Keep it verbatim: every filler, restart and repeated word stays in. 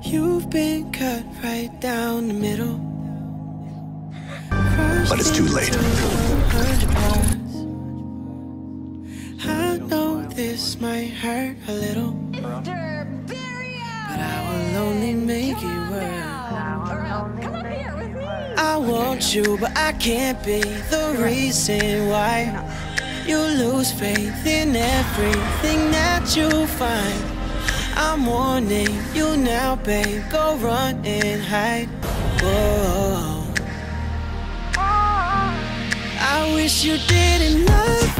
You've been cut right down the middle, but it's too late. I know this might hurt a little, but I will only make it work. I want you, but I can't be the reason why you lose faith in everything that you find. I'm warning you now, babe, go run and hide. Whoa. I wish you didn't love